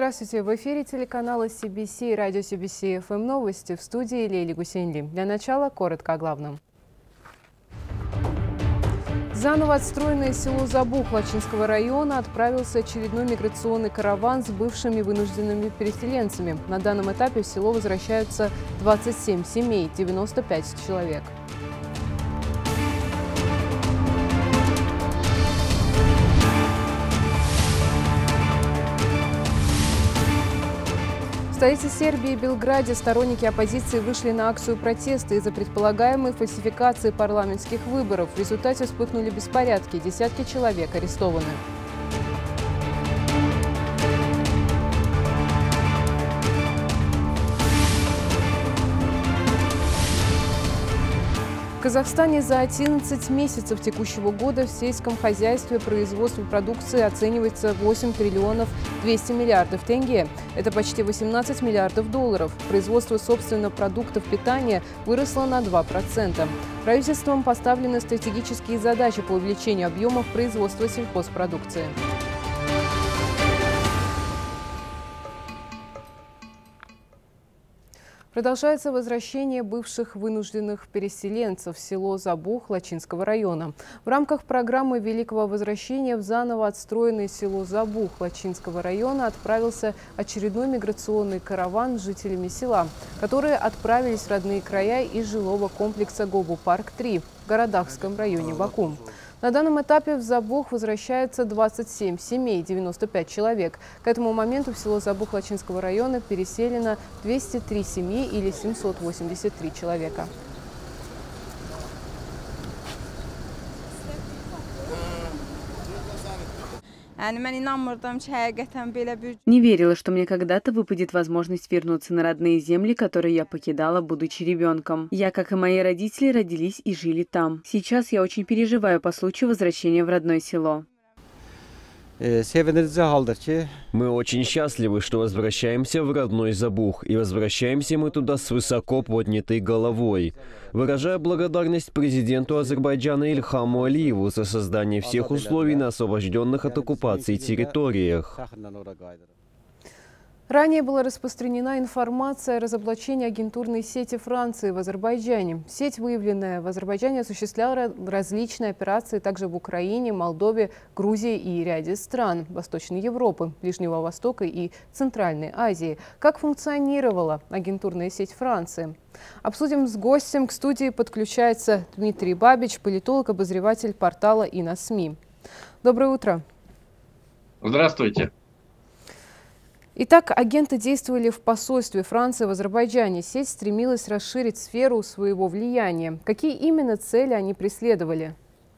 Здравствуйте! В эфире телеканала CBC и радио CBC FM новости. В студии Лейли Гусейнли. Для начала коротко о главном. Заново отстроенное село Забух Лачинского района отправился очередной миграционный караван с бывшими вынужденными переселенцами. На данном этапе в село возвращаются 27 семей, 95 человек. В столице Сербии, Белграде, сторонники оппозиции вышли на акцию протеста из-за предполагаемой фальсификации парламентских выборов. В результате вспыхнули беспорядки, десятки человек арестованы. В Казахстане за 11 месяцев текущего года в сельском хозяйстве производство продукции оценивается 8 триллионов 200 миллиардов тенге. Это почти 18 миллиардов долларов. Производство собственно продуктов питания выросло на 2%. Правительством поставлены стратегические задачи по увеличению объемов производства сельхозпродукции. Продолжается возвращение бывших вынужденных переселенцев в село Забух Лачинского района. В рамках программы Великого возвращения в заново отстроенное село Забух Лачинского района отправился очередной миграционный караван с жителями села, которые отправились в родные края из жилого комплекса Гобу-Парк-3 в Городахском районе Баку. На данном этапе в Забух возвращается 27 семей, 95 человек. К этому моменту в село Забух Лачинского района переселено 203 семьи или 783 человека. Не верила, что мне когда-то выпадет возможность вернуться на родные земли, которые я покидала, будучи ребенком. Я, как и мои родители, родились и жили там. Сейчас я очень переживаю по случаю возвращения в родное село. Мы очень счастливы, что возвращаемся в родной Забух, и возвращаемся мы туда с высоко поднятой головой. Выражаю благодарность президенту Азербайджана Ильхаму Алиеву за создание всех условий на освобожденных от оккупации территориях. Ранее была распространена информация о разоблачении агентурной сети Франции в Азербайджане. Сеть, выявленная в Азербайджане, осуществляла различные операции также в Украине, Молдове, Грузии и ряде стран Восточной Европы, Ближнего Востока и Центральной Азии. Как функционировала агентурная сеть Франции? Обсудим с гостем. К студии подключается Дмитрий Бабич, политолог, обозреватель портала ИНА-СМИ. Доброе утро. Здравствуйте. Итак, агенты действовали в посольстве Франции в Азербайджане. Сеть стремилась расширить сферу своего влияния. Какие именно цели они преследовали?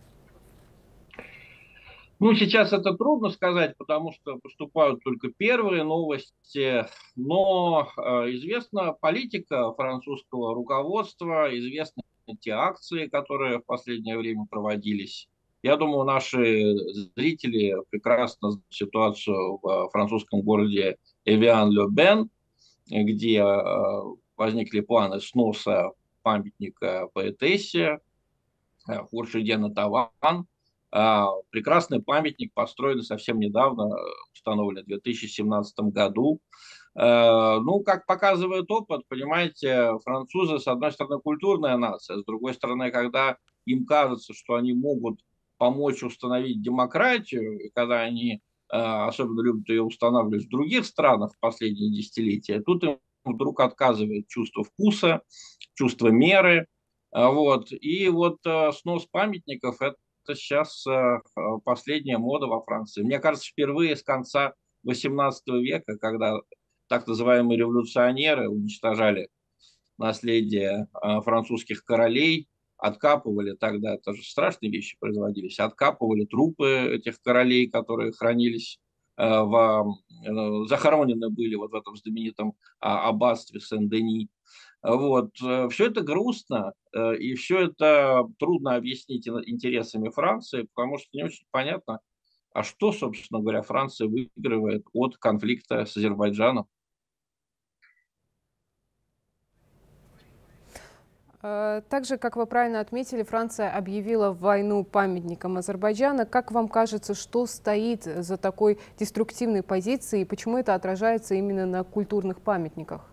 Ну, сейчас это трудно сказать, потому что поступают только первые новости. Но известна политика французского руководства, известны те акции, которые в последнее время проводились. Я думаю, наши зрители прекрасно знают ситуацию в французском городе Эвиан-ле-Бен, где возникли планы сноса памятника поэтессе Хуршидена Таван. Прекрасный памятник, построенный совсем недавно, установлен в 2017 году. Ну, как показывает опыт, понимаете, французы, с одной стороны, культурная нация, с другой стороны, когда им кажется, что они могут помочь установить демократию, и когда они особенно любят ее устанавливать в других странах в последние десятилетия, тут им вдруг отказывает чувство вкуса, чувство меры. Вот. И вот снос памятников – это сейчас последняя мода во Франции. Мне кажется, впервые с конца XVIII века, когда так называемые революционеры уничтожали наследие французских королей, откапывали тогда, тоже страшные вещи производились, откапывали трупы этих королей, которые хранились, захоронены были вот в этом знаменитом аббатстве Сен-Дени. Вот. Все это грустно, и все это трудно объяснить интересами Франции, потому что не очень понятно, а что, собственно говоря, Франция выигрывает от конфликта с Азербайджаном. Также, как вы правильно отметили, Франция объявила войну памятникам Азербайджана. Как вам кажется, что стоит за такой деструктивной позицией и почему это отражается именно на культурных памятниках?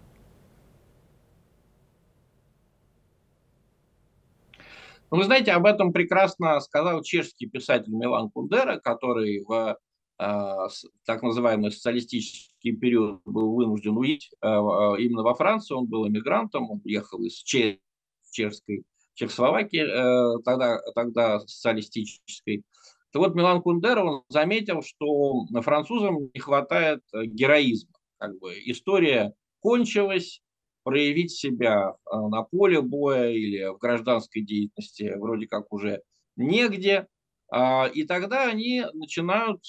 Ну, вы знаете, об этом прекрасно сказал чешский писатель Милан Кундера, который в так называемый социалистический период был вынужден уехать именно во Францию. Он был эмигрантом, он уехал из чешской Чехословакии, тогда социалистической. То вот Милан Кундера, он заметил, что французам не хватает героизма. Как бы история кончилась, проявить себя на поле боя или в гражданской деятельности вроде как уже негде. И тогда они начинают,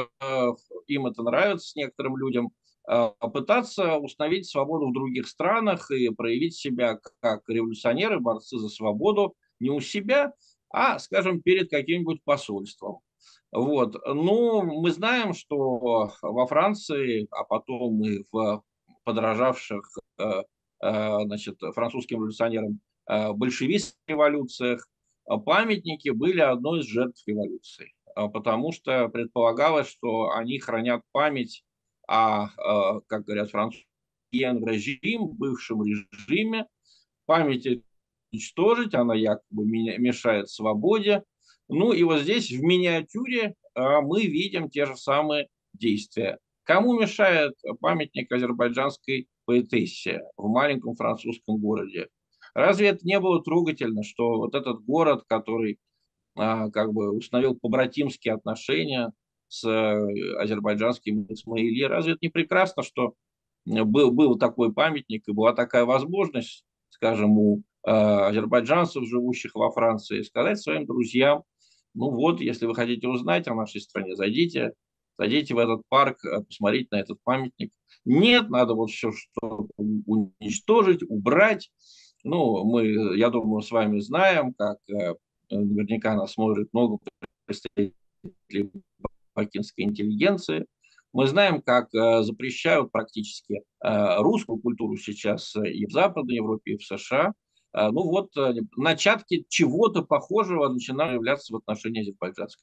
им это нравится, некоторым людям, пытаться установить свободу в других странах и проявить себя как революционеры, борцы за свободу не у себя, а, скажем, перед каким-нибудь посольством. Вот. Но мы знаем, что во Франции, а потом и в подражавших значит, французским революционерам большевистских революциях, памятники были одной из жертв революции, потому что предполагалось, что они хранят память о, как говорят французы, режим, бывшем режиме, память уничтожить, она якобы мешает свободе. Ну и вот здесь в миниатюре мы видим те же самые действия. Кому мешает памятник азербайджанской поэтессе в маленьком французском городе? Разве это не было трогательно, что вот этот город, который как бы установил побратимские отношения с азербайджанским Исмаили, разве это не прекрасно, что был такой памятник и была такая возможность, скажем, у азербайджанцев, живущих во Франции, сказать своим друзьям: ну вот, если вы хотите узнать о нашей стране, зайдите в этот парк, посмотрите на этот памятник. Нет, надо вот все что уничтожить, убрать. Ну, я думаю, с вами знаем, как наверняка нас смотрит много представителей бакинской интеллигенции. Мы знаем, как запрещают практически русскую культуру сейчас и в Западной Европе, и в США. Ну вот, начатки чего-то похожего начинают появляться в отношении азербайджанской.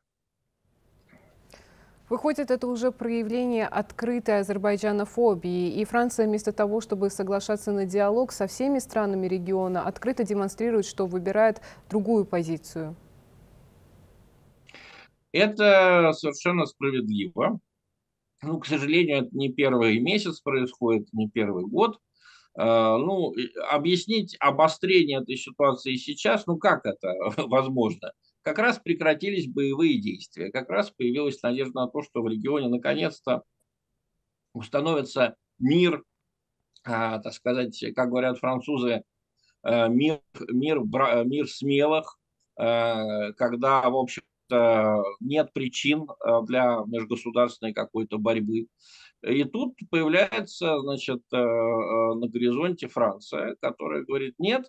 Выходит, это уже проявление открытой азербайджанофобии, и Франция вместо того, чтобы соглашаться на диалог со всеми странами региона, открыто демонстрирует, что выбирает другую позицию. Это совершенно справедливо. Ну, к сожалению, это не первый месяц происходит, не первый год. Ну, объяснить обострение этой ситуации сейчас, ну как это возможно? Как раз прекратились боевые действия, как раз появилась надежда на то, что в регионе наконец-то установится мир, так сказать, как говорят французы, мир смелых, когда, в общем-то, нет причин для межгосударственной какой-то борьбы. И тут появляется, значит, на горизонте Франция, которая говорит: нет,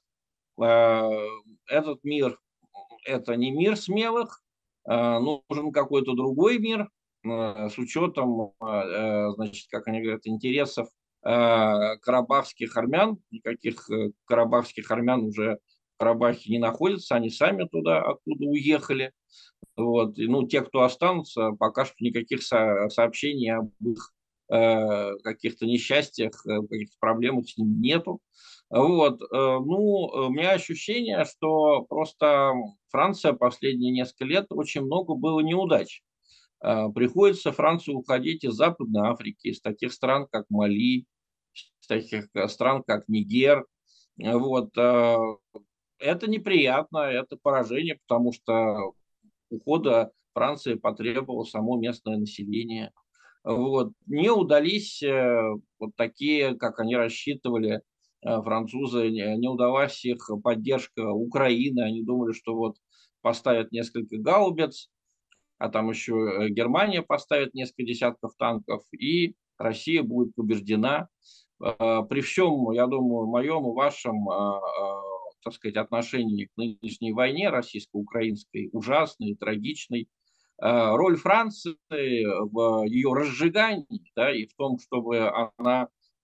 этот мир – это не мир смелых, нужен какой-то другой мир с учетом, значит, как они говорят, интересов карабахских армян. Никаких карабахских армян уже в Карабахе не находятся, они сами туда оттуда уехали. Вот. И, ну, те, кто останутся, пока что никаких сообщений об их каких-то несчастьях, каких-то проблемах с ними нету. Вот. Ну, у меня ощущение, что просто Франция последние несколько лет очень много было неудач. Приходится Францию уходить из Западной Африки, из таких стран, как Мали, из таких стран, как Нигер. Вот. Это неприятно, это поражение, потому что ухода Франции потребовало само местное население. Вот. Не удались вот такие, как они рассчитывали, французы, не удалась их поддержка Украины. Они думали, что вот поставят несколько гаубиц, а там еще Германия поставит несколько десятков танков, и Россия будет побеждена. При всем, я думаю, моем и вашем, так сказать, отношении к нынешней войне российско-украинской, ужасной, трагичной, роль Франции в ее разжигании, да, и в том, чтобы она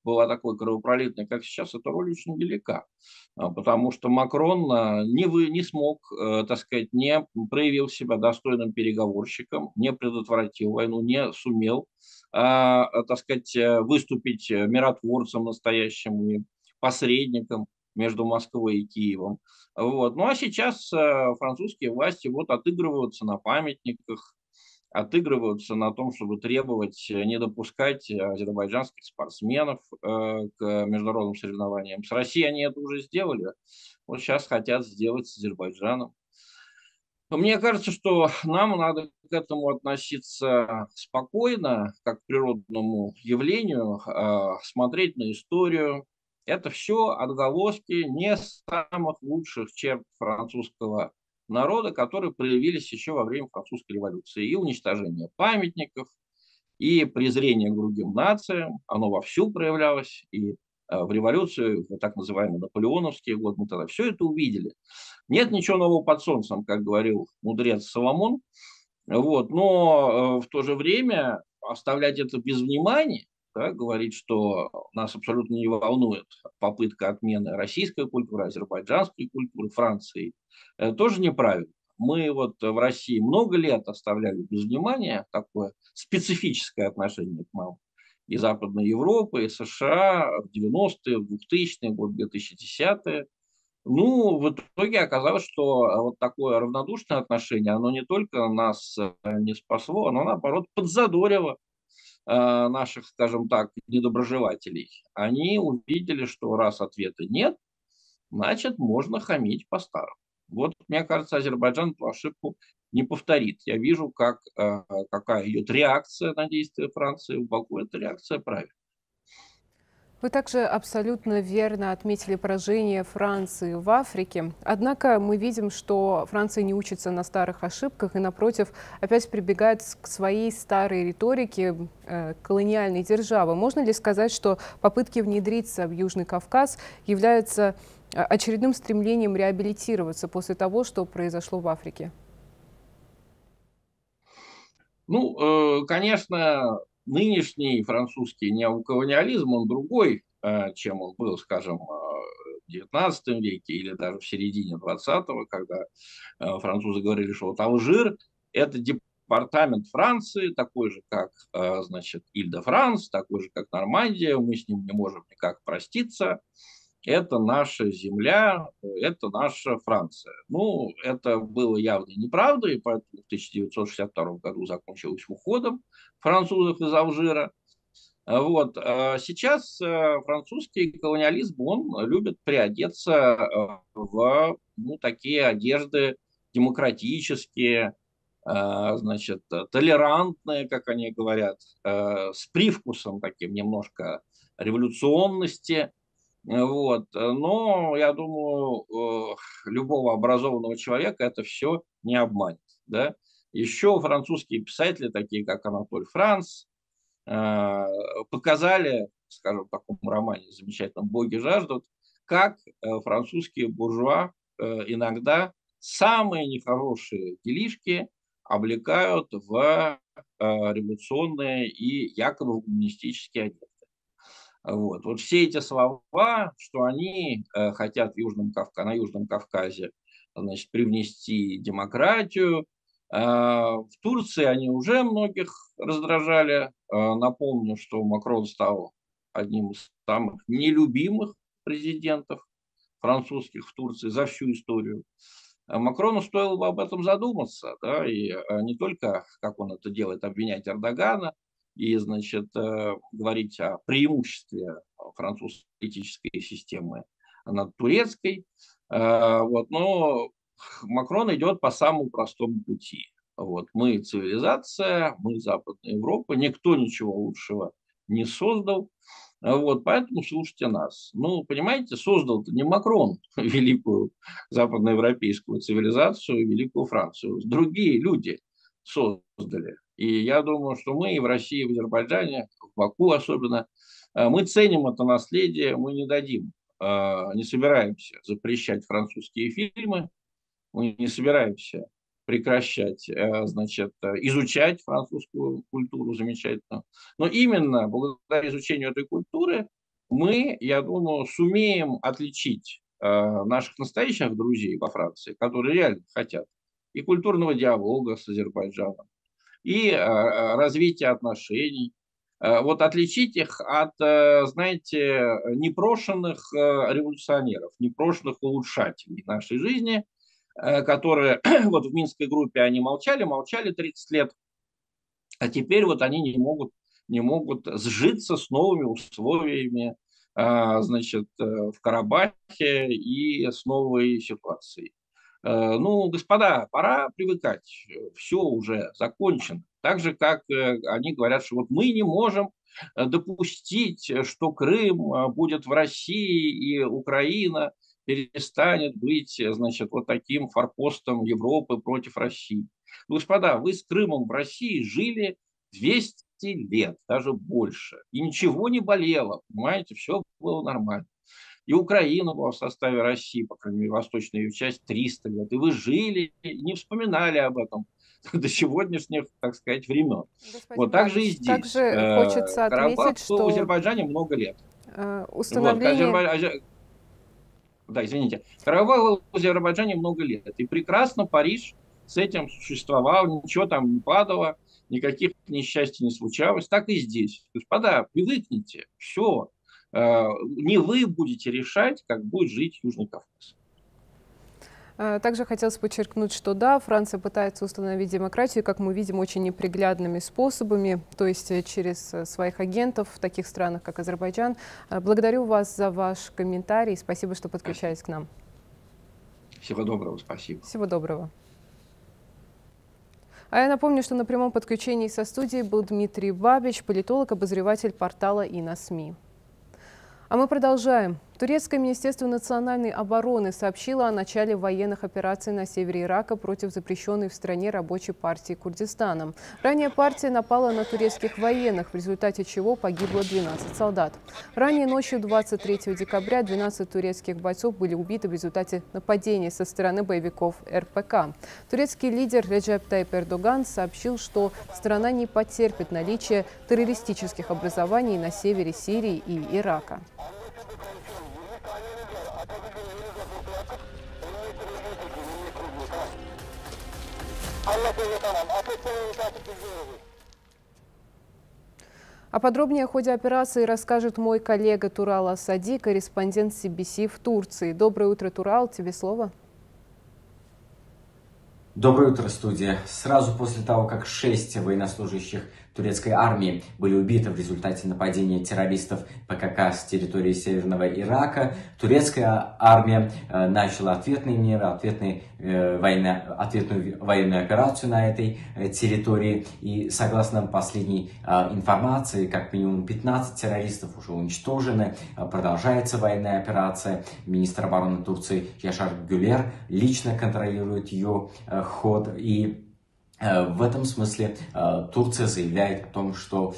была такой кровопролитной, как сейчас, эта роль очень велика. Потому что Макрон не смог, так сказать, не проявил себя достойным переговорщиком, не предотвратил войну, не сумел, так сказать, выступить миротворцем настоящим и посредником между Москвой и Киевом. Вот. Ну а сейчас французские власти вот отыгрываются на памятниках, отыгрываются на том, чтобы требовать не допускать азербайджанских спортсменов к международным соревнованиям. С Россией они это уже сделали, вот сейчас хотят сделать с Азербайджаном. Мне кажется, что нам надо к этому относиться спокойно, как к природному явлению, смотреть на историю. Это все отголоски не самых лучших черт французского народа, которые проявились еще во время французской революции. И уничтожение памятников, и презрение к другим нациям, оно вовсю проявлялось, и в революцию, в так называемые наполеоновские годы, мы тогда все это увидели. Нет ничего нового под солнцем, как говорил мудрец Соломон, вот, но в то же время оставлять это без внимания, да, говорить, что нас абсолютно не волнует попытка отмены российской культуры, азербайджанской культуры, Франции, тоже неправильно. Мы вот в России много лет оставляли без внимания такое специфическое отношение к нам и Западной Европы, и США в 90-е, в 2000-е, год 2010-е. Ну, в итоге оказалось, что вот такое равнодушное отношение, оно не только нас не спасло, оно, наоборот, подзадорило наших, скажем так, недоброжелателей. Они увидели, что раз ответа нет, значит, можно хамить по-старому. Вот, мне кажется, Азербайджан эту ошибку не повторит. Я вижу, какая идет реакция на действия Франции в Баку. Эта реакция правильная. Вы также абсолютно верно отметили поражение Франции в Африке. Однако мы видим, что Франция не учится на старых ошибках и, напротив, опять прибегает к своей старой риторике колониальной державы. Можно ли сказать, что попытки внедриться в Южный Кавказ являются очередным стремлением реабилитироваться после того, что произошло в Африке? Ну, конечно, нынешний французский неоколониализм, он другой, чем он был, скажем, в XIX веке или даже в середине XX, когда французы говорили, что вот Алжир – это департамент Франции, такой же, как, значит, Иль-де-Франс, такой же, как Нормандия, мы с ним не можем никак проститься. Это наша земля, это наша Франция. Ну, это было явно неправдой, и поэтому в 1962 году закончилось уходом французов из Алжира. Вот. Сейчас французский колониализм, он любит приодеться в такие одежды демократические, значит, толерантные, как они говорят, с привкусом таким немножко революционности. Вот. Но я думаю, любого образованного человека это все не обманет. Да? Еще французские писатели, такие как Анатоль Франс, показали, скажем, в таком романе замечательном «Боги жаждут», как французские буржуа иногда самые нехорошие делишки облекают в революционные и якобы гуманистические одежды. Вот все эти слова, что они хотят на Южном Кавказе, значит, привнести демократию. В Турции они уже многих раздражали. Напомню, что Макрон стал одним из самых нелюбимых президентов французских в Турции за всю историю. Макрону стоило бы об этом задуматься, да, и не только, как он это делает, обвинять Эрдогана, и, значит, говорить о преимуществе французской политической системы над турецкой. Вот, но Макрон идет по самому простому пути. Вот, мы цивилизация, мы Западная Европа, никто ничего лучшего не создал. Вот, поэтому слушайте нас. Ну, понимаете, создал-то не Макрон великую западноевропейскую цивилизацию, великую Францию. Другие люди создали. И я думаю, что мы и в России, и в Азербайджане, в Баку особенно, мы ценим это наследие, мы не дадим, не собираемся запрещать французские фильмы, мы не собираемся прекращать, значит, изучать французскую культуру замечательно. Но именно благодаря изучению этой культуры мы, я думаю, сумеем отличить наших настоящих друзей во Франции, которые реально хотят и культурного диалога с Азербайджаном, и развития отношений. Вот отличить их от, знаете, непрошенных революционеров, непрошенных улучшателей нашей жизни, которые вот в Минской группе они молчали 30 лет, а теперь вот они не могут сжиться с новыми условиями, значит, в Карабахе и с новой ситуацией. Ну, господа, пора привыкать, все уже закончено. Так же, как они говорят, что вот мы не можем допустить, что Крым будет в России и Украина перестанет быть, значит, вот таким форпостом Европы против России. Господа, вы с Крымом в России жили 200 лет, даже больше. И ничего не болело, понимаете, все было нормально. И Украина была в составе России, по крайней мере, восточная ее часть, 300 лет. И вы жили, и не вспоминали об этом до сегодняшних, так сказать, времен. Господин Вот так же и Павлович, здесь. также хочется Карабах отметить, был в что Азербайджане много лет. установление... Да, извините. Карабах был в Азербайджане много лет. И прекрасно Париж с этим существовал, ничего там не падало, никаких несчастий не случалось. Так и здесь. Господа, привыкните, все. Не вы будете решать, как будет жить Южный Кавказ. Также хотелось подчеркнуть, что да, Франция пытается установить демократию, как мы видим, очень неприглядными способами, то есть через своих агентов в таких странах, как Азербайджан. Благодарю вас за ваш комментарий. Спасибо, что подключались к нам. Всего доброго, спасибо. Всего доброго. А я напомню, что на прямом подключении со студией был Дмитрий Бабич, политолог, обозреватель портала «ИНА-СМИ». А мы продолжаем. Турецкое министерство национальной обороны сообщило о начале военных операций на севере Ирака против запрещенной в стране рабочей партии Курдистана. Ранее партия напала на турецких военных, в результате чего погибло 12 солдат. Ранее ночью 23 декабря 12 турецких бойцов были убиты в результате нападения со стороны боевиков РПК. Турецкий лидер Реджеп Тайип Эрдоган сообщил, что страна не потерпит наличие террористических образований на севере Сирии и Ирака. А подробнее о ходе операции расскажет мой коллега Турал Асади, корреспондент CBC в Турции. Доброе утро, Турал, тебе слово. Доброе утро, студия. Сразу после того, как 6 военнослужащих турецкой армии были убиты в результате нападения террористов ПКК с территории Северного Ирака, турецкая армия начала ответные меры, ответную военную операцию на этой территории. И согласно последней информации, как минимум 15 террористов уже уничтожены. Продолжается военная операция. Министр обороны Турции Яшар Гюлер лично контролирует ее ход. И в этом смысле Турция заявляет о том, что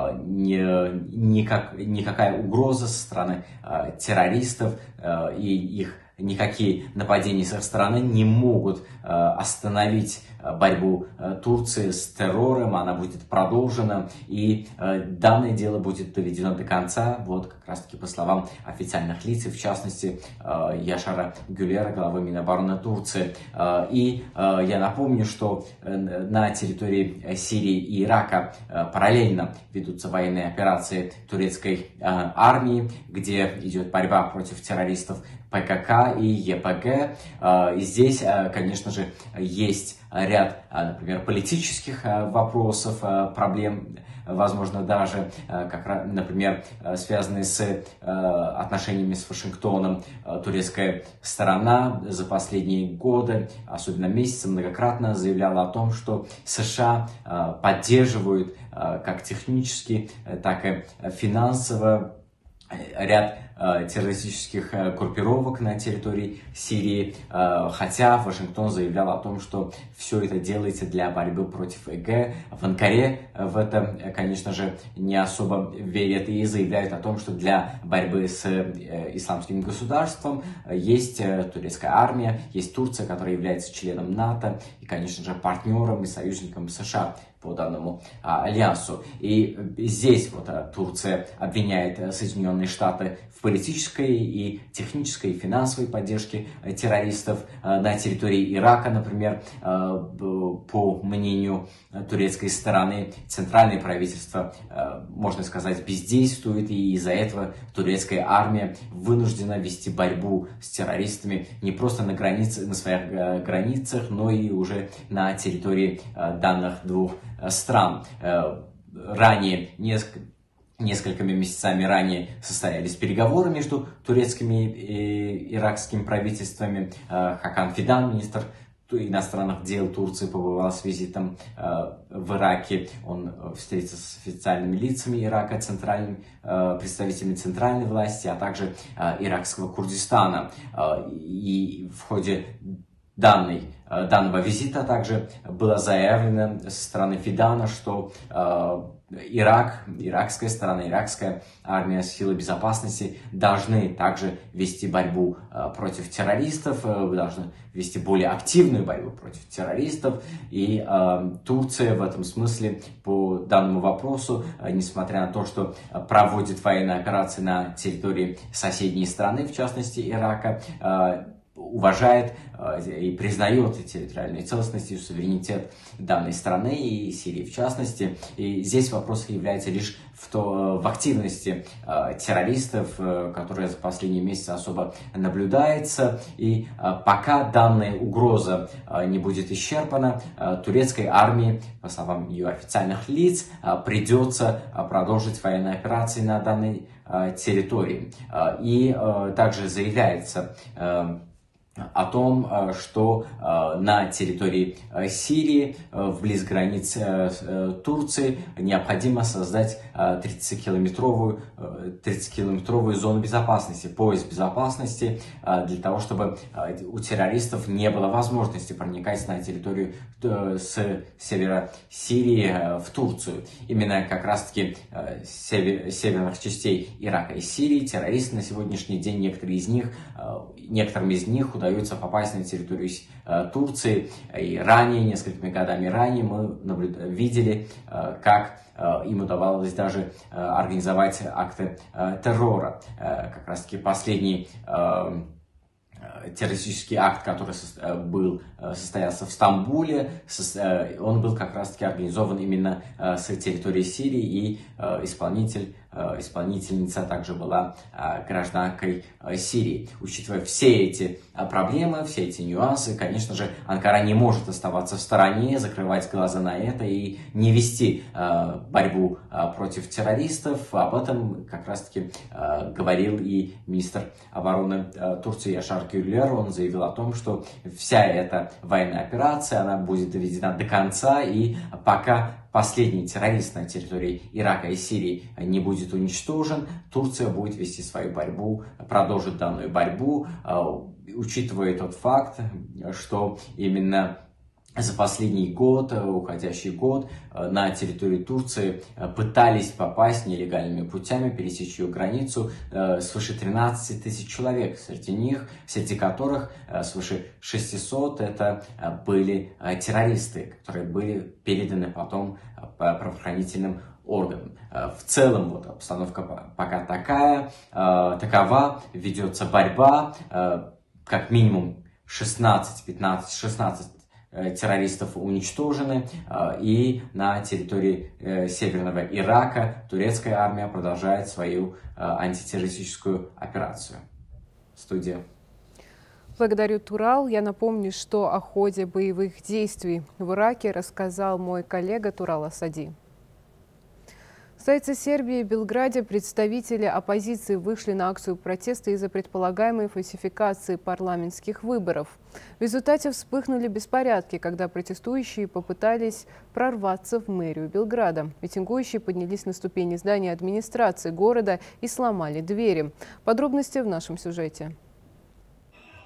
никакая угроза со стороны террористов и их никакие нападения с их стороны не могут остановить борьбу Турции с террором. Она будет продолжена, и данное дело будет доведено до конца. Вот как раз таки по словам официальных лиц, в частности Яшара Гюлера, главы Минобороны Турции. И я напомню, что на территории Сирии и Ирака параллельно ведутся военные операции турецкой армии, где идет борьба против террористов ПКК и ЕПГ. И здесь, конечно же, есть ряд, например, политических вопросов, проблем, возможно, даже, как, например, связанные с отношениями с Вашингтоном. Турецкая сторона за последние годы, особенно месяцы, многократно заявляла о том, что США поддерживают как технически, так и финансово ряд террористических группировок на территории Сирии, хотя Вашингтон заявлял о том, что все это делается для борьбы против ИГ. В Анкаре в это, конечно же, не особо верят и заявляют о том, что для борьбы с исламским государством есть турецкая армия, есть Турция, которая является членом НАТО и, конечно же, партнером и союзником США по данному альянсу. И здесь вот Турция обвиняет Соединенные Штаты в политической и технической и финансовой поддержке террористов на территории Ирака, например. По мнению турецкой стороны, центральное правительство, можно сказать, бездействует, и из-за этого турецкая армия вынуждена вести борьбу с террористами не просто на своих границах, но и уже на территории данных двух стран. Ранее, несколькими месяцами ранее состоялись переговоры между турецкими и иракскими правительствами. Хакан Фидан, министр иностранных дел Турции, побывал с визитом в Ираке. Он встретился с официальными лицами Ирака, представителями центральной власти, а также иракского Курдистана. И в ходе данного визита также было заявлено со стороны Фидана, что иракская сторона, иракская армия, силы безопасности должны также вести борьбу против террористов, должны вести более активную борьбу против террористов. И Турция в этом смысле по данному вопросу, несмотря на то, что проводит военные операции на территории соседней страны, в частности Ирака, уважает и признает территориальную целостность и суверенитет данной страны и Сирии в частности. И здесь вопрос является лишь в активности террористов, которая за последние месяцы особо наблюдается. И пока данная угроза не будет исчерпана, турецкой армии, по словам ее официальных лиц, придется продолжить военные операции на данной территории. И также заявляется о том, что на территории Сирии, вблизи границ Турции, необходимо создать 30-километровую зону безопасности, пояс безопасности, для того, чтобы у террористов не было возможности проникать на территорию с севера Сирии в Турцию. Именно как раз-таки северных частей Ирака и Сирии террористы на сегодняшний день, некоторым из них удается попасть на территорию Турции. И ранее, несколькими годами ранее, мы видели, как им удавалось даже организовать акты террора. Как раз таки последний террористический акт, который состоялся в Стамбуле, он был как раз-таки организован именно с территории Сирии, и исполнительница также была гражданкой Сирии. Учитывая все эти проблемы, все эти нюансы, конечно же, Анкара не может оставаться в стороне, закрывать глаза на это и не вести борьбу против террористов. Об этом как раз-таки говорил и министр обороны Турции Яшар Гюллер. Он заявил о том, что вся эта военная операция, она будет доведена до конца, и пока последний террорист на территории Ирака и Сирии не будет уничтожен, Турция будет вести свою борьбу, продолжит данную борьбу, учитывая тот факт, что именно за последний год, уходящий год, на территорию Турции пытались попасть нелегальными путями, пересечь ее границу свыше 13 тысяч человек. Среди которых свыше 600 это были террористы, которые были переданы потом правоохранительным органам. В целом вот обстановка пока такова, ведется борьба, как минимум 16 террористов уничтожены, и на территории северного Ирака турецкая армия продолжает свою антитеррористическую операцию. Студия. Благодарю, Турал. Я напомню, что о ходе боевых действий в Ираке рассказал мой коллега Турал Асади. В столице Сербии, Белграде, представители оппозиции вышли на акцию протеста из-за предполагаемой фальсификации парламентских выборов. В результате вспыхнули беспорядки, когда протестующие попытались прорваться в мэрию Белграда. Митингующие поднялись на ступени здания администрации города и сломали двери. Подробности в нашем сюжете.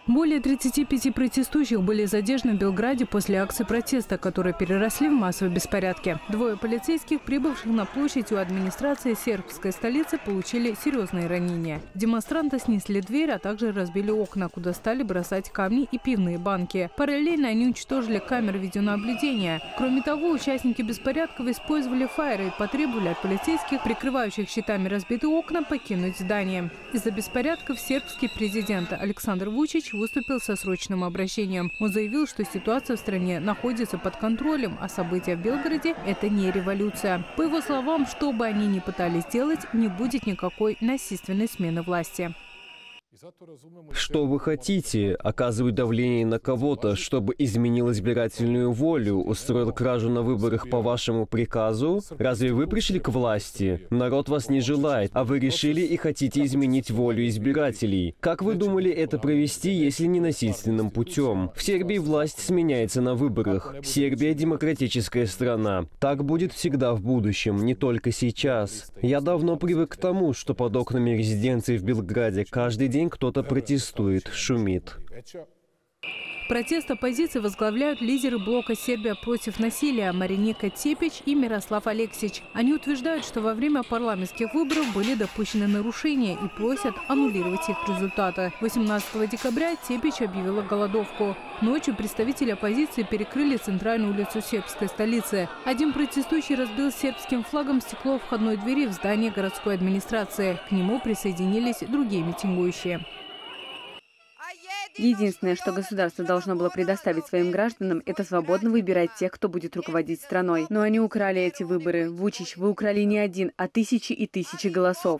Более 35 протестующих были задержаны в Белграде после акции протеста, которые переросли в массовые беспорядки. Двое полицейских, прибывших на площадь у администрации сербской столицы, получили серьезные ранения. Демонстранты снесли дверь, а также разбили окна, куда стали бросать камни и пивные банки. Параллельно они уничтожили камеры видеонаблюдения. Кроме того, участники беспорядков использовали фаеры и потребовали от полицейских, прикрывающих щитами разбитые окна, покинуть здание. Из-за беспорядков сербский президент Александр Вучич выступил со срочным обращением. Он заявил, что ситуация в стране находится под контролем, а события в Белграде – это не революция. По его словам, что бы они ни пытались сделать, не будет никакой насильственной смены власти. Что вы хотите? Оказывать давление на кого-то, чтобы изменил избирательную волю, устроил кражу на выборах по вашему приказу? Разве вы пришли к власти? Народ вас не желает, а вы решили и хотите изменить волю избирателей. Как вы думали это провести, если не насильственным путем? В Сербии власть сменяется на выборах. Сербия – демократическая страна. Так будет всегда в будущем, не только сейчас. Я давно привык к тому, что под окнами резиденции в Белграде каждый день кто-то протестует, шумит. Протест оппозиции возглавляют лидеры блока «Сербия против насилия» Мариника Тепич и Мирослав Алексич. Они утверждают, что во время парламентских выборов были допущены нарушения и просят аннулировать их результаты. 18 декабря Тепич объявила голодовку. Ночью представители оппозиции перекрыли центральную улицу сербской столицы. Один протестующий разбил сербским флагом стекло входной двери в здании городской администрации. К нему присоединились другие митингующие. Единственное, что государство должно было предоставить своим гражданам, это свободно выбирать тех, кто будет руководить страной. Но они украли эти выборы. Вучич, вы украли не один, а тысячи и тысячи голосов.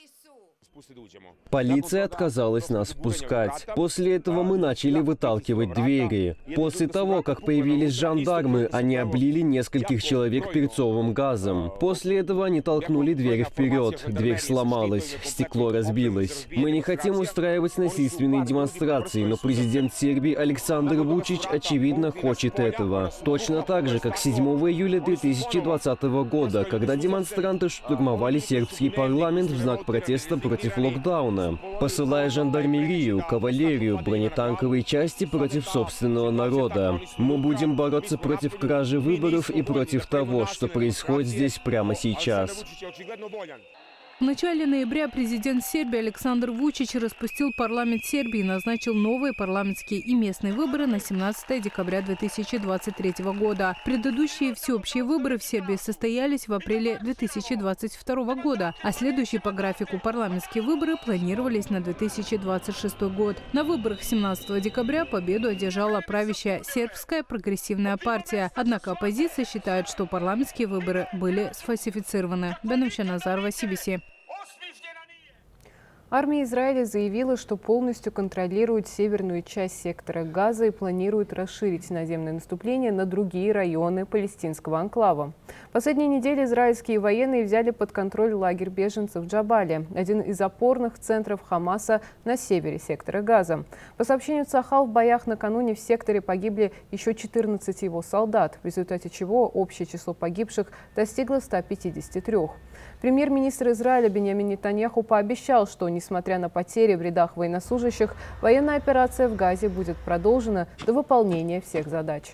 Полиция отказалась нас впускать. После этого мы начали выталкивать двери. После того, как появились жандармы, они облили нескольких человек перцовым газом. После этого они толкнули дверь вперед. Дверь сломалась, стекло разбилось. Мы не хотим устраивать насильственные демонстрации, но президент Сербии Александр Вучич очевидно хочет этого. Точно так же, как 7 июля 2020 года, когда демонстранты штурмовали сербский парламент в знак протеста против локдауна, посылая жандармерию, кавалерию, бронетанковые части против собственного народа. Мы будем бороться против кражи выборов и против того, что происходит здесь прямо сейчас. В начале ноября президент Сербии Александр Вучич распустил парламент Сербии и назначил новые парламентские и местные выборы на 17 декабря 2023 года. Предыдущие всеобщие выборы в Сербии состоялись в апреле 2022 года, а следующие по графику парламентские выборы планировались на 2026 год. На выборах 17 декабря победу одержала правящая сербская прогрессивная партия. Однако оппозиция считает, что парламентские выборы были сфальсифицированы. Бенуча Назарова, CBC. Армия Израиля заявила, что полностью контролирует северную часть сектора Газа и планирует расширить наземное наступление на другие районы палестинского анклава. В последние недели израильские военные взяли под контроль лагерь беженцев в Джабале, один из опорных центров Хамаса на севере сектора Газа. По сообщению Цахал, в боях накануне в секторе погибли еще 14 его солдат, в результате чего общее число погибших достигло 153. Премьер-министр Израиля Биньямин Нетаньяху пообещал, что, несмотря на потери в рядах военнослужащих, военная операция в Газе будет продолжена до выполнения всех задач.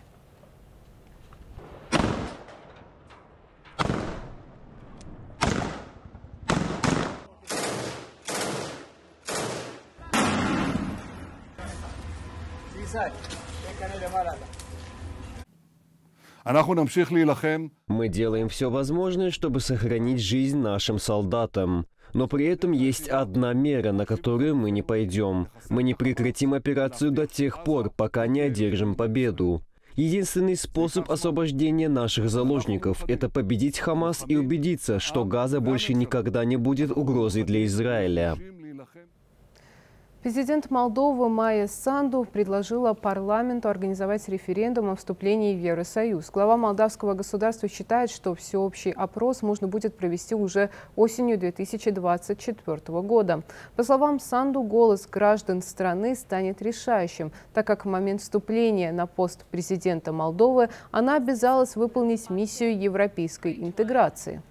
Мы делаем все возможное, чтобы сохранить жизнь нашим солдатам. Но при этом есть одна мера, на которую мы не пойдем. Мы не прекратим операцию до тех пор, пока не одержим победу. Единственный способ освобождения наших заложников – это победить Хамас и убедиться, что Газа больше никогда не будет угрозой для Израиля. Президент Молдовы Майя Санду предложила парламенту организовать референдум о вступлении в Евросоюз. Глава молдавского государства считает, что всеобщий опрос можно будет провести уже осенью 2024 года. По словам Санду, голос граждан страны станет решающим, так как в момент вступления на пост президента Молдовы она обязалась выполнить миссию европейской интеграции.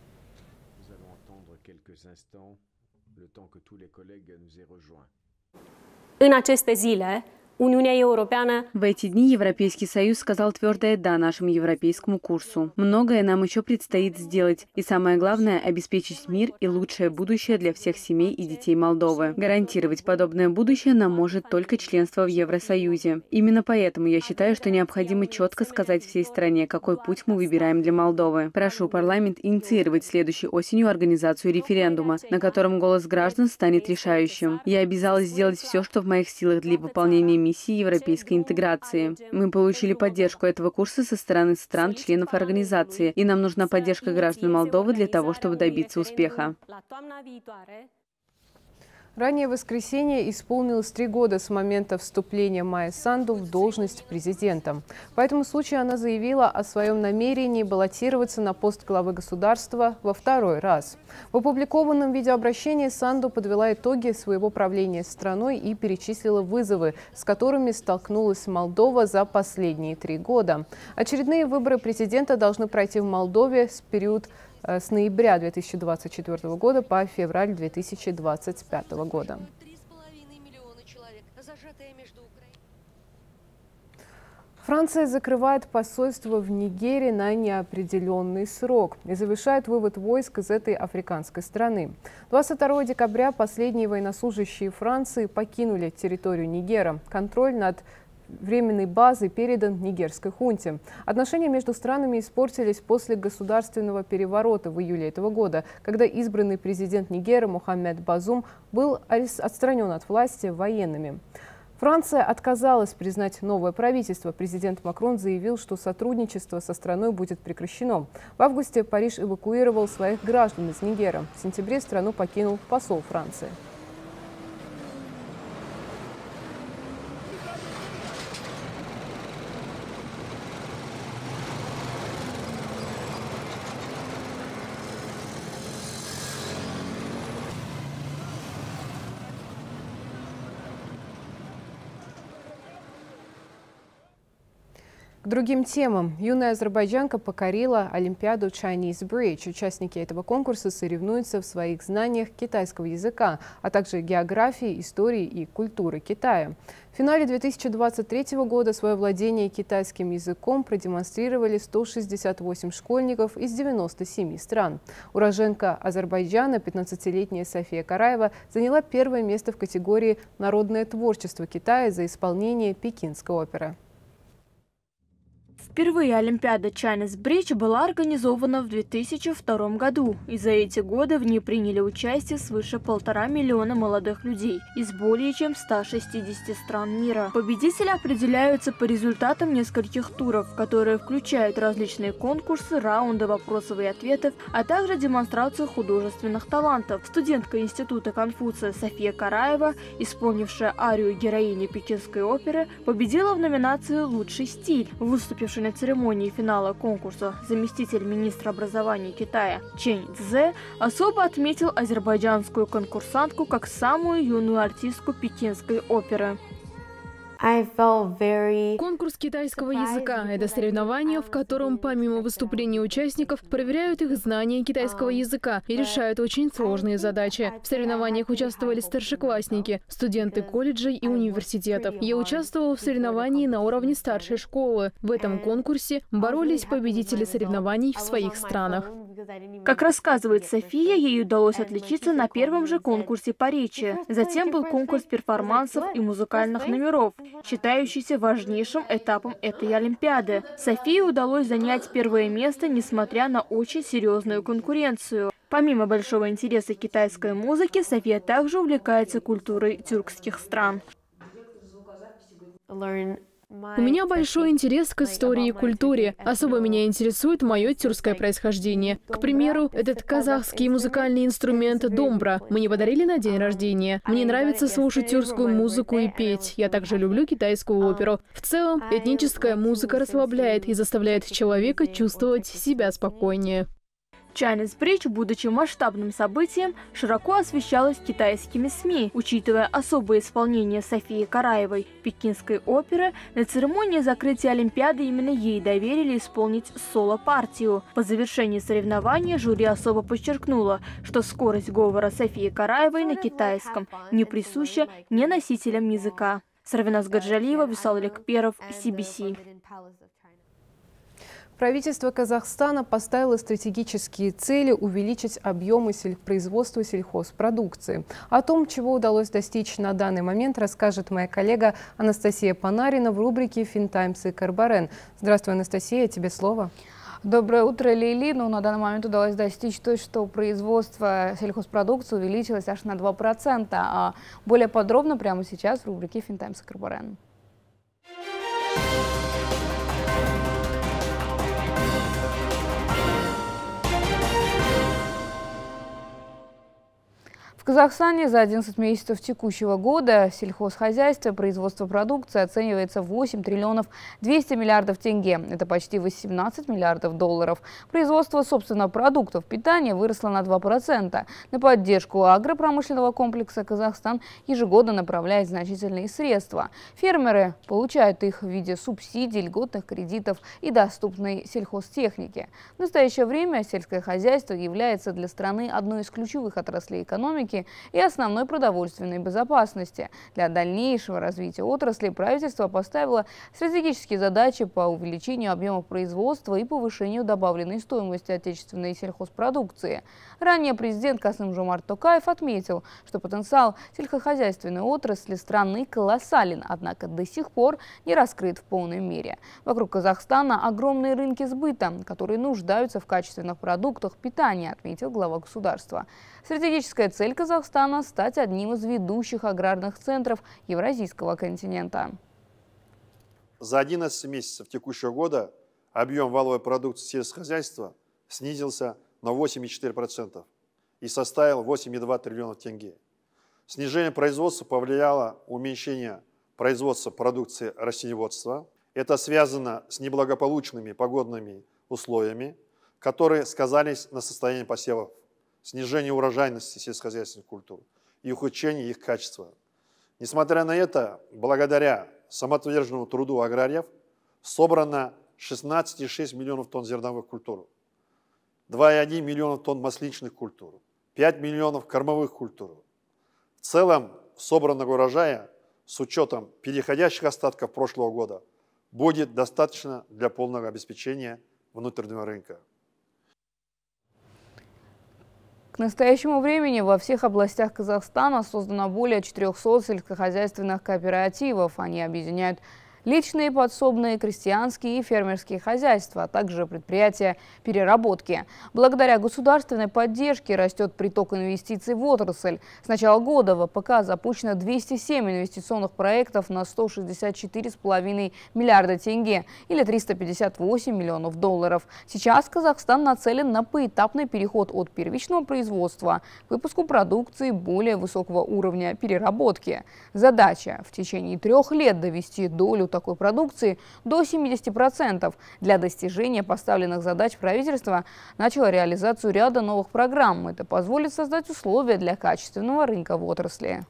În aceste zile, В эти дни Европейский Союз сказал твердое «да» нашему европейскому курсу. Многое нам еще предстоит сделать. И самое главное – обеспечить мир и лучшее будущее для всех семей и детей Молдовы. Гарантировать подобное будущее нам может только членство в Евросоюзе. Именно поэтому я считаю, что необходимо четко сказать всей стране, какой путь мы выбираем для Молдовы. Прошу парламент инициировать следующей осенью организацию референдума, на котором голос граждан станет решающим. Я обязалась сделать все, что в моих силах для выполнения миссии европейской интеграции. Мы получили поддержку этого курса со стороны стран-членов организации, и нам нужна поддержка граждан Молдовы для того, чтобы добиться успеха. Ранее в воскресенье исполнилось 3 года с момента вступления Майи Санду в должность президента. По этому случаю она заявила о своем намерении баллотироваться на пост главы государства во 2-й раз. В опубликованном видеообращении Санду подвела итоги своего правления страной и перечислила вызовы, с которыми столкнулась Молдова за последние 3 года. Очередные выборы президента должны пройти в Молдове с ноября 2024 года по февраль 2025 года. Франция закрывает посольство в Нигере на неопределенный срок и завершает вывод войск из этой африканской страны. 22 декабря последние военнослужащие Франции покинули территорию Нигера. Контроль над временной базы передан нигерской хунте. Отношения между странами испортились после государственного переворота в июле этого года, когда избранный президент Нигера Мохаммед Базум был отстранен от власти военными. Франция отказалась признать новое правительство. Президент Макрон заявил, что сотрудничество со страной будет прекращено. В августе Париж эвакуировал своих граждан из Нигера. В сентябре страну покинул посол Франции. К другим темам. Юная азербайджанка покорила Олимпиаду Chinese Bridge. Участники этого конкурса соревнуются в своих знаниях китайского языка, а также географии, истории и культуры Китая. В финале 2023 года свое владение китайским языком продемонстрировали 168 школьников из 97 стран. Уроженка Азербайджана, 15-летняя София Караева, заняла 1-е место в категории «Народное творчество Китая» за исполнение пекинской оперы. Впервые Олимпиада Chinese Bridge была организована в 2002 году, и за эти годы в ней приняли участие свыше 1,5 миллиона молодых людей из более чем 160 стран мира. Победители определяются по результатам нескольких туров, которые включают различные конкурсы, раунды вопросов и ответов, а также демонстрацию художественных талантов. Студентка Института Конфуция София Караева, исполнившая арию героини пекинской оперы, победила в номинации «Лучший стиль». Выступивший на церемонии финала конкурса заместитель министра образования Китая Чэнь Цзэ особо отметил азербайджанскую конкурсантку как самую юную артистку пекинской оперы. Конкурс китайского языка – это соревнование, в котором помимо выступлений участников проверяют их знания китайского языка и решают очень сложные задачи. В соревнованиях участвовали старшеклассники, студенты колледжей и университетов. Я участвовала в соревновании на уровне старшей школы. В этом конкурсе боролись победители соревнований в своих странах. Как рассказывает София, ей удалось отличиться на первом же конкурсе по речи. Затем был конкурс перформансов и музыкальных номеров, считающийся важнейшим этапом этой Олимпиады. Софии удалось занять 1-е место, несмотря на очень серьезную конкуренцию. Помимо большого интереса к китайской музыке, София также увлекается культурой тюркских стран. У меня большой интерес к истории и культуре. Особо меня интересует мое тюркское происхождение. К примеру, этот казахский музыкальный инструмент домбра мне подарили на день рождения. Мне нравится слушать тюркскую музыку и петь. Я также люблю китайскую оперу. В целом, этническая музыка расслабляет и заставляет человека чувствовать себя спокойнее. Chinese Bridge, будучи масштабным событием, широко освещалась китайскими СМИ. Учитывая особое исполнение Софии Караевой пекинской оперы, на церемонии закрытия Олимпиады именно ей доверили исполнить соло-партию. По завершении соревнования жюри особо подчеркнуло, что скорость говора Софии Караевой на китайском не присуща не носителям языка. Сарвиназ Гаджалиева, Висал Лекперов, CBC. Правительство Казахстана поставило стратегические цели увеличить объемы производства сельхозпродукции. О том, чего удалось достичь на данный момент, расскажет моя коллега Анастасия Панарина в рубрике «Финтаймс и Карбарен». Здравствуй, Анастасия, тебе слово. Доброе утро, Лили. На данный момент удалось достичь то, что производство сельхозпродукции увеличилось аж на 2%. А более подробно прямо сейчас в рубрике «Финтаймс и Карбарен». В Казахстане за 11 месяцев текущего года сельхозхозяйство, производство продукции оценивается в 8 триллионов 200 миллиардов тенге. Это почти 18 миллиардов долларов. Производство, собственно, продуктов питания выросло на 2%. На поддержку агропромышленного комплекса Казахстан ежегодно направляет значительные средства. Фермеры получают их в виде субсидий, льготных кредитов и доступной сельхозтехники. В настоящее время сельское хозяйство является для страны одной из ключевых отраслей экономики и основной продовольственной безопасности. Для дальнейшего развития отрасли правительство поставило стратегические задачи по увеличению объемов производства и повышению добавленной стоимости отечественной сельхозпродукции. Ранее президент Касым-Жомарт Токаев отметил, что потенциал сельскохозяйственной отрасли страны колоссален, однако до сих пор не раскрыт в полной мере. Вокруг Казахстана огромные рынки сбыта, которые нуждаются в качественных продуктах питания, отметил глава государства. Стратегическая цель Казахстана – стать одним из ведущих аграрных центров Евразийского континента. За 11 месяцев текущего года объем валовой продукции сельскохозяйства снизился на 8,4% и составил 8,2 триллиона тенге. Снижение производства повлияло уменьшение производства продукции растениеводства. Это связано с неблагополучными погодными условиями, которые сказались на состоянии посевов, снижение урожайности сельскохозяйственных культур и ухудшение их качества. Несмотря на это, благодаря самоотверженному труду аграриев собрано 16,6 миллионов тонн зерновых культур, 2,1 миллиона тонн масличных культур, 5 миллионов кормовых культур. В целом, собранного урожая с учетом переходящих остатков прошлого года будет достаточно для полного обеспечения внутреннего рынка. К настоящему времени во всех областях Казахстана создано более 400 сельскохозяйственных кооперативов. Они объединяют личные, подсобные, крестьянские и фермерские хозяйства, а также предприятия переработки. Благодаря государственной поддержке растет приток инвестиций в отрасль. С начала года в АПК запущено 207 инвестиционных проектов на 164,5 миллиарда тенге или 358 миллионов долларов. Сейчас Казахстан нацелен на поэтапный переход от первичного производства к выпуску продукции более высокого уровня переработки. Задача в течение 3 лет довести долю такой продукции до 70%. Для достижения поставленных задач правительство начало реализацию ряда новых программ. Это позволит создать условия для качественного рынка в отрасли.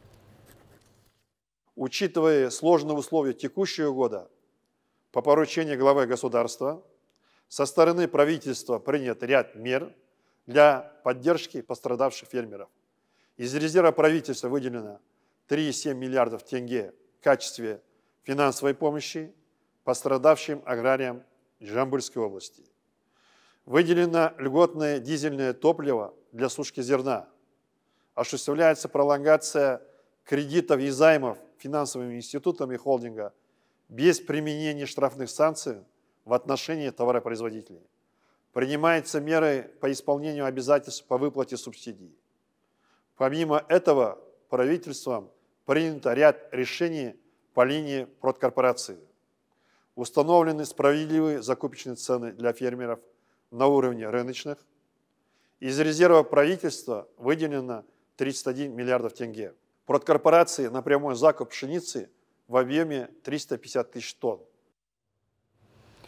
Учитывая сложные условия текущего года, по поручению главы государства, со стороны правительства принят ряд мер для поддержки пострадавших фермеров. Из резерва правительства выделено 3,7 миллиардов тенге в качестве финансовой помощи пострадавшим аграриям Жамбыльской области. Выделено льготное дизельное топливо для сушки зерна. Осуществляется пролонгация кредитов и займов финансовыми институтами холдинга без применения штрафных санкций в отношении товаропроизводителей. Принимаются меры по исполнению обязательств по выплате субсидий. Помимо этого, правительством принято ряд решений по линии продкорпорации. Установлены справедливые закупочные цены для фермеров на уровне рыночных. Из резерва правительства выделено 31 миллиардов тенге. Продкорпорации на прямой закуп пшеницы в объеме 350 тысяч тонн.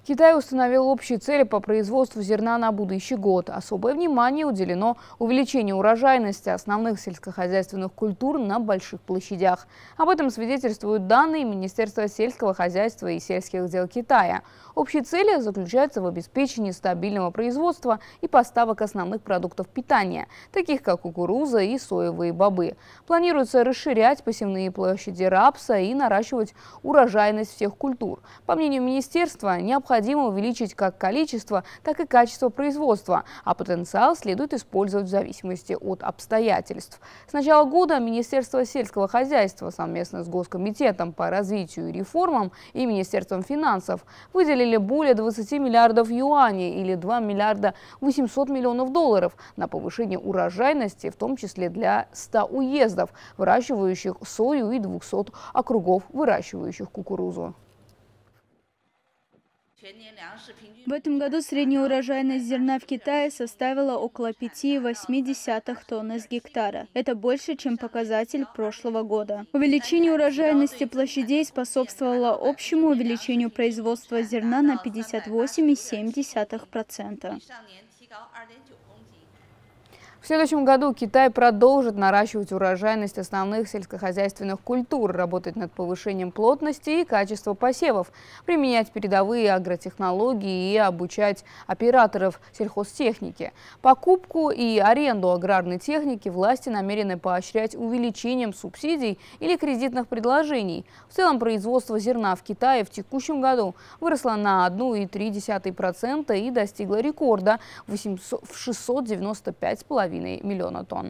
Китай установил общие цели по производству зерна на будущий год. Особое внимание уделено увеличению урожайности основных сельскохозяйственных культур на больших площадях. Об этом свидетельствуют данные Министерства сельского хозяйства и сельских дел Китая. Общие цели заключаются в обеспечении стабильного производства и поставок основных продуктов питания, таких как кукуруза и соевые бобы. Планируется расширять посевные площади рапса и наращивать урожайность всех культур. По мнению министерства, необходимо увеличить как количество, так и качество производства, а потенциал следует использовать в зависимости от обстоятельств. С начала года Министерство сельского хозяйства совместно с Госкомитетом по развитию и реформам и Министерством финансов выделили более 20 миллиардов юаней или 2 миллиарда 800 миллионов долларов на повышение урожайности, в том числе для 100 уездов, выращивающих сою, и 200 округов, выращивающих кукурузу. В этом году средняя урожайность зерна в Китае составила около 5,8 тонны с гектара. Это больше, чем показатель прошлого года. Увеличение урожайности площадей способствовало общему увеличению производства зерна на 58,7%. В следующем году Китай продолжит наращивать урожайность основных сельскохозяйственных культур, работать над повышением плотности и качества посевов, применять передовые агротехнологии и обучать операторов сельхозтехники. Покупку и аренду аграрной техники власти намерены поощрять увеличением субсидий или кредитных предложений. В целом производство зерна в Китае в текущем году выросло на 1,3% и достигло рекорда в 695,5 миллиона тонн.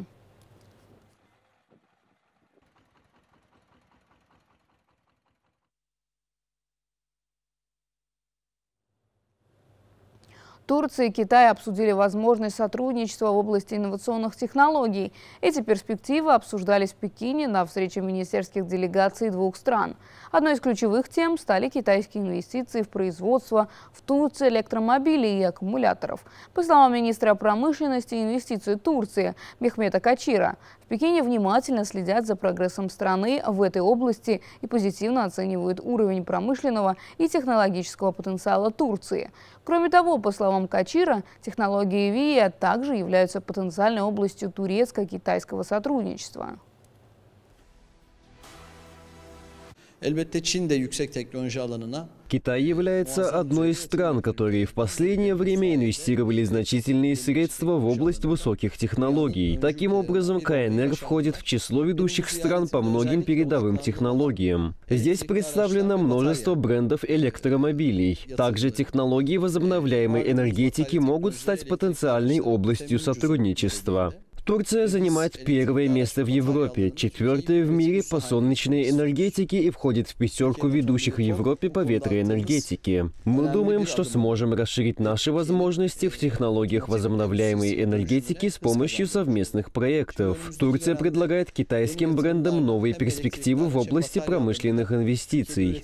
Турция и Китай обсудили возможность сотрудничества в области инновационных технологий. Эти перспективы обсуждались в Пекине на встрече министерских делегаций двух стран. Одной из ключевых тем стали китайские инвестиции в производство в Турции электромобилей и аккумуляторов. По словам министра промышленности и инвестиций Турции Мехмета Качира, в Пекине внимательно следят за прогрессом страны в этой области и позитивно оценивают уровень промышленного и технологического потенциала Турции. Кроме того, по словам Качира, технологии ВИА также являются потенциальной областью турецко-китайского сотрудничества. Китай является одной из стран, которые в последнее время инвестировали значительные средства в область высоких технологий. Таким образом, КНР входит в число ведущих стран по многим передовым технологиям. Здесь представлено множество брендов электромобилей. Также технологии возобновляемой энергетики могут стать потенциальной областью сотрудничества. Турция занимает первое место в Европе, четвертое в мире по солнечной энергетике и входит в пятерку ведущих в Европе по ветроэнергетике. Мы думаем, что сможем расширить наши возможности в технологиях возобновляемой энергетики с помощью совместных проектов. Турция предлагает китайским брендам новые перспективы в области промышленных инвестиций.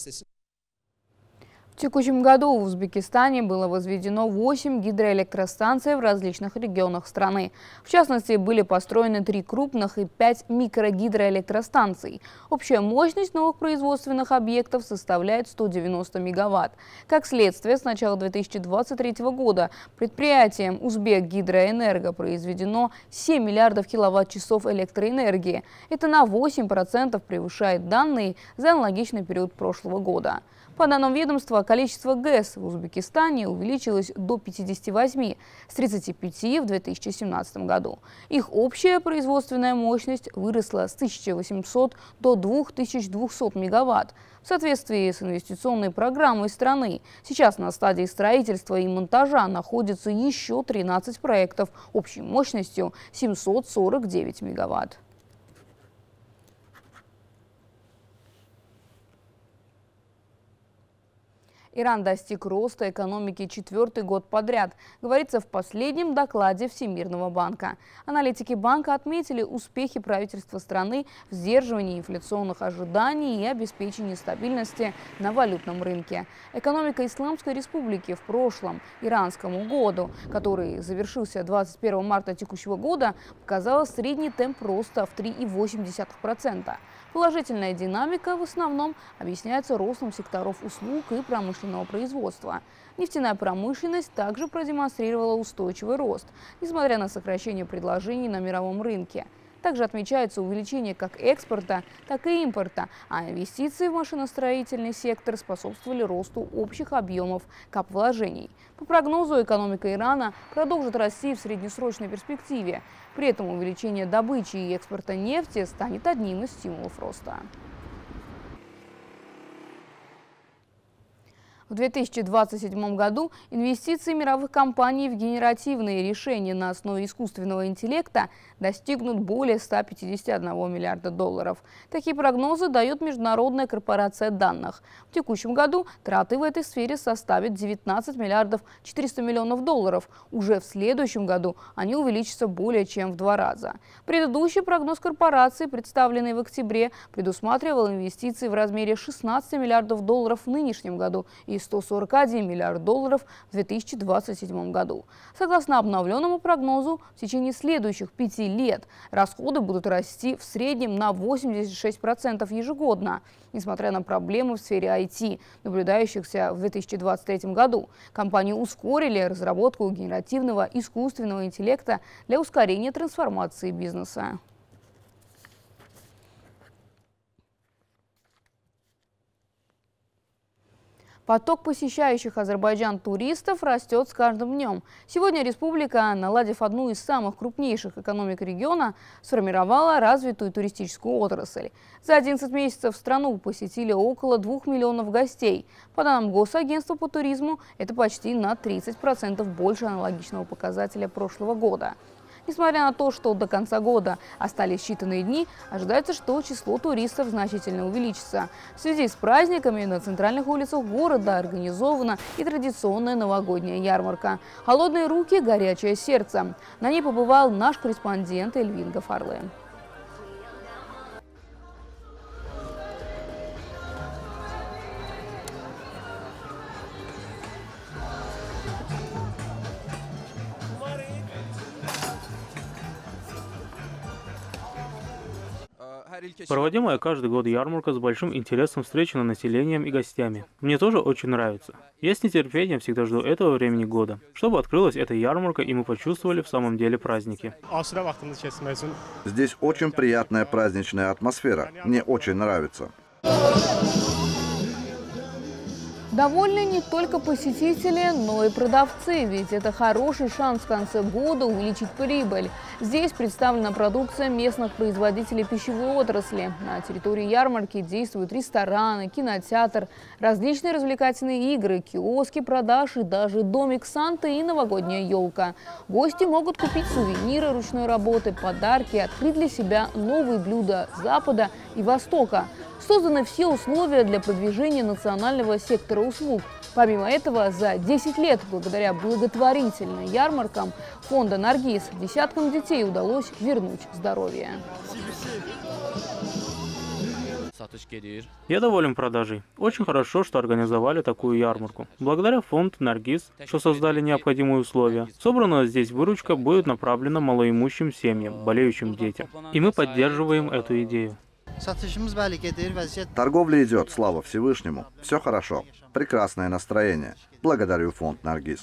В текущем году в Узбекистане было возведено 8 гидроэлектростанций в различных регионах страны. В частности, были построены 3 крупных и 5 микрогидроэлектростанций. Общая мощность новых производственных объектов составляет 190 мегаватт. Как следствие, с начала 2023 года предприятием «Узбекгидроэнерго» произведено 7 миллиардов киловатт-часов электроэнергии. Это на 8% превышает данные за аналогичный период прошлого года. По данным ведомства, количество ГЭС в Узбекистане увеличилось до 58 с 35 в 2017 году. Их общая производственная мощность выросла с 1800 до 2200 мегаватт. В соответствии с инвестиционной программой страны, сейчас на стадии строительства и монтажа находится еще 13 проектов общей мощностью 749 мегаватт. Иран достиг роста экономики 4-й год подряд, говорится в последнем докладе Всемирного банка. Аналитики банка отметили успехи правительства страны в сдерживании инфляционных ожиданий и обеспечении стабильности на валютном рынке. Экономика Исламской Республики в прошлом иранскому году, который завершился 21 марта текущего года, показала средний темп роста в 3,8%. Положительная динамика в основном объясняется ростом секторов услуг и промышленности промышленного производства. Нефтяная промышленность также продемонстрировала устойчивый рост, несмотря на сокращение предложений на мировом рынке. Также отмечается увеличение как экспорта, так и импорта, а инвестиции в машиностроительный сектор способствовали росту общих объемов капвложений. По прогнозу, экономика Ирана продолжит расти в среднесрочной перспективе. При этом увеличение добычи и экспорта нефти станет одним из стимулов роста. В 2027 году инвестиции мировых компаний в генеративные решения на основе искусственного интеллекта достигнут более 151 миллиарда долларов. Такие прогнозы дает Международная корпорация данных. В текущем году траты в этой сфере составят 19 миллиардов 400 миллионов долларов. Уже в следующем году они увеличатся более чем в 2 раза. Предыдущий прогноз корпорации, представленный в октябре, предусматривал инвестиции в размере 16 миллиардов долларов в нынешнем году и 141 миллиард долларов в 2027 году. Согласно обновленному прогнозу, в течение следующих 5 лет расходы будут расти в среднем на 86% ежегодно. Несмотря на проблемы в сфере IT, наблюдающихся в 2023 году, компании ускорили разработку генеративного искусственного интеллекта для ускорения трансформации бизнеса. Поток посещающих Азербайджан туристов растет с каждым днем. Сегодня республика, наладив одну из самых крупнейших экономик региона, сформировала развитую туристическую отрасль. За 11 месяцев страну посетили около 2 миллионов гостей. По данным Госагентства по туризму, это почти на 30% больше аналогичного показателя прошлого года. Несмотря на то, что до конца года остались считанные дни, ожидается, что число туристов значительно увеличится. В связи с праздниками на центральных улицах города организована и традиционная новогодняя ярмарка. «Холодные руки, горячее сердце». На ней побывал наш корреспондент Эльвин Гафарлы. Проводимая каждый год ярмарка с большим интересом встречена населением и гостями. Мне тоже очень нравится. Я с нетерпением всегда жду этого времени года, чтобы открылась эта ярмарка и мы почувствовали в самом деле праздники. Здесь очень приятная праздничная атмосфера. Мне очень нравится. Довольны не только посетители, но и продавцы, ведь это хороший шанс в конце года увеличить прибыль. Здесь представлена продукция местных производителей пищевой отрасли. На территории ярмарки действуют рестораны, кинотеатр, различные развлекательные игры, киоски продаж и даже домик Санты и новогодняя елка. Гости могут купить сувениры ручной работы, подарки, открыть для себя новые блюда Запада и Востока. Созданы все условия для продвижения национального сектора услуг. Помимо этого, за 10 лет, благодаря благотворительным ярмаркам фонда «Наргиз», десяткам детей удалось вернуть здоровье. Я доволен продажей. Очень хорошо, что организовали такую ярмарку. Благодаря фонду «Наргиз», что создали необходимые условия, собранная здесь выручка будет направлена малоимущим семьям, болеющим детям. И мы поддерживаем эту идею. Торговля идет, слава Всевышнему. Все хорошо. Прекрасное настроение. Благодарю фонд «Наргиз».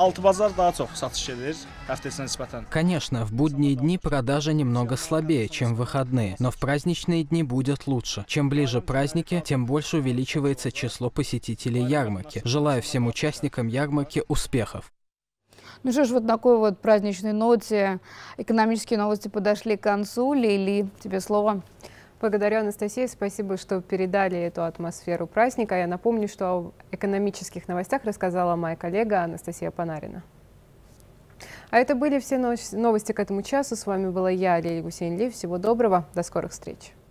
Конечно, в будние дни продажи немного слабее, чем в выходные, но в праздничные дни будет лучше. Чем ближе праздники, тем больше увеличивается число посетителей ярмарки. Желаю всем участникам ярмарки успехов. Ну что ж, вот такой вот праздничной ноте экономические новости подошли к концу. Лили, тебе слово. Благодарю, Анастасия. Спасибо, что передали эту атмосферу праздника. Я напомню, что о экономических новостях рассказала моя коллега Анастасия Панарина. А это были все новости к этому часу. С вами была я, Лилия Гусейнли. Всего доброго. До скорых встреч.